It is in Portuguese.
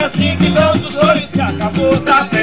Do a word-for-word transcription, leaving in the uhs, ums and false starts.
assim que tanto sonho se acabou, tá perto.